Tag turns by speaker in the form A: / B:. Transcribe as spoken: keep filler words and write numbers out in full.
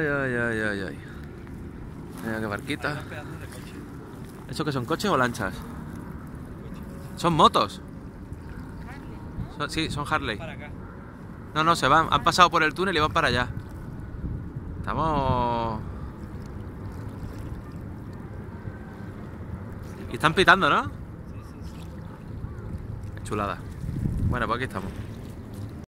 A: Ay, ay, ay, ay, ay. Mira qué barquita. ¿Eso qué son, coches o lanchas? Son motos. Son, sí, son Harley. No, no, se van. Han pasado por el túnel y van para allá. Estamos... Y están pitando, ¿no? Qué chulada. Bueno, pues aquí estamos.